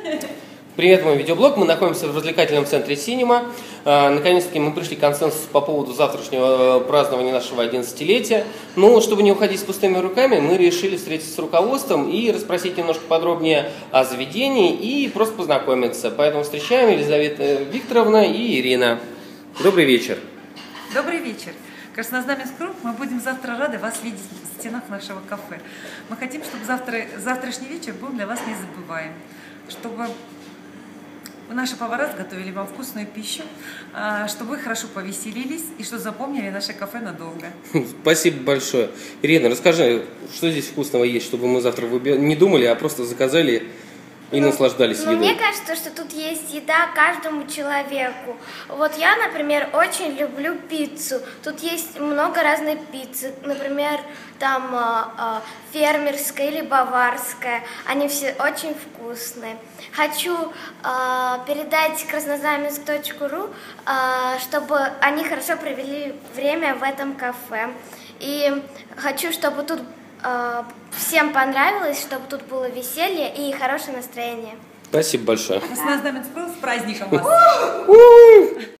Привет, мой видеоблог. Мы находимся в развлекательном центре «Синема». Наконец-таки мы пришли к консенсусу по поводу завтрашнего празднования нашего 11-летия. Но чтобы не уходить с пустыми руками, мы решили встретиться с руководством и расспросить немножко подробнее о заведении и просто познакомиться. Поэтому встречаем Елизавета Викторовна и Ирина. Добрый вечер. Добрый вечер. Краснознаменск Групп, мы будем завтра рады вас видеть в стенах нашего кафе. Мы хотим, чтобы завтрашний вечер был для вас незабываем, чтобы наши повара сготовили вам вкусную пищу, чтобы вы хорошо повеселились и что запомнили наше кафе надолго. Спасибо большое. Ирина, расскажи, что здесь вкусного есть, чтобы мы завтра не думали, а просто заказали и наслаждались едой. Мне кажется, что тут есть еда каждому человеку. Вот я, например, очень люблю пиццу. Тут есть много разной пиццы. Например, там фермерская или баварская. Они все очень вкусные. Хочу передать краснознаменск.ру, чтобы они хорошо провели время в этом кафе. И хочу, чтобы тут всем понравилось, чтобы тут было веселье и хорошее настроение. Спасибо большое. Краснознаменск с праздником вас!